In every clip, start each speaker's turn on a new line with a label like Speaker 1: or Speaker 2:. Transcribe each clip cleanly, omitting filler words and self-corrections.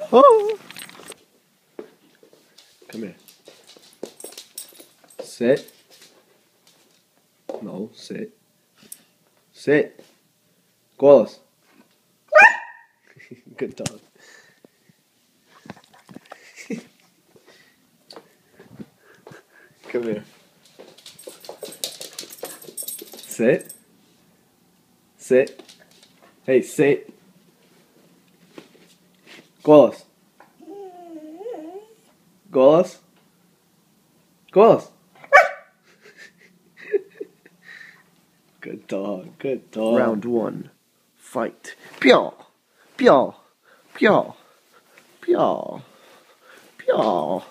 Speaker 1: Oh. Come here. Sit. No, sit. Sit. Boris. Good dog. Come here. Sit. Sit. Hey, sit. Boris. Boris. Boris. Good dog. Good dog.
Speaker 2: Round 1. Fight. Pyaw. Pyaw. Pyaw. Pyaw. Pyaw.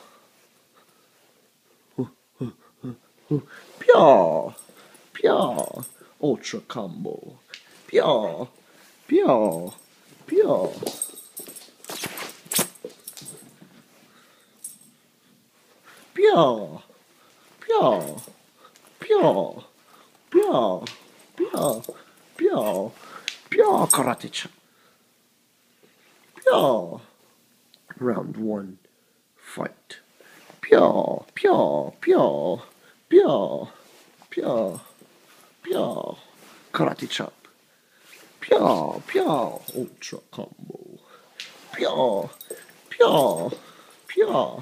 Speaker 2: Pyaw. Pyaw. Ultra combo. Pyaw. Pyaw. Pyaw. Pyaw. Pyaw. Pyaw. Pyaw. Pyaw. Pyaw. Pyaw. Karate chop. Pyaw. Round 1. Fight. Pyaw. Pyaw. Pyaw. Pyaw. Pyaw. Pyaw. Karate chop. Pyaw. Pyaw. Ultra combo. Pyaw. Pyaw. Pyaw.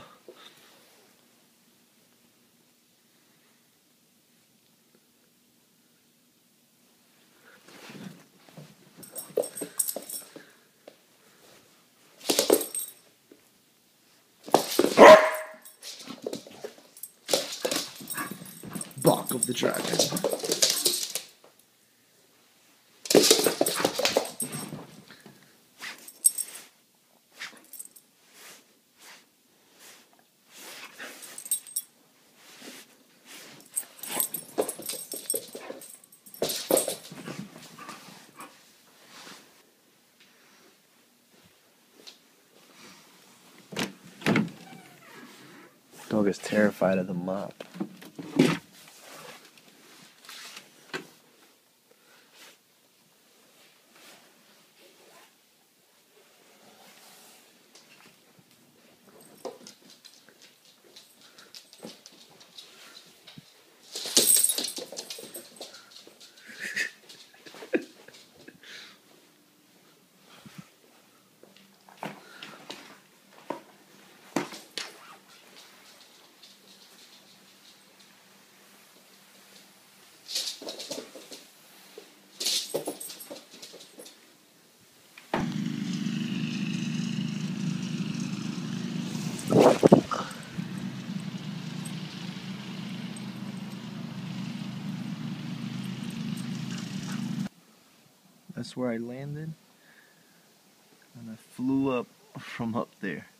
Speaker 2: Bark of the Dragon. Dog is terrified of the mop. That's where I landed, and I flew up from up there.